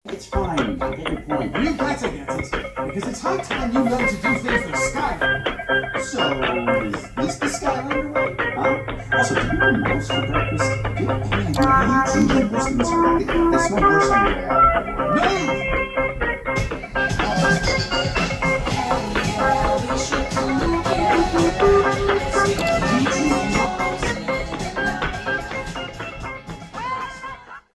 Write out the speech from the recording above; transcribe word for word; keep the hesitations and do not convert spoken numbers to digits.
It's fine. I get your point. You better get it, because it's high time you learn to do things the Skylander. So, is this the Skylander way? Huh? Also, do you have a mouse for breakfast? Do you have any idea? You seem to have worse than this already. They smell worse on your way out. Move!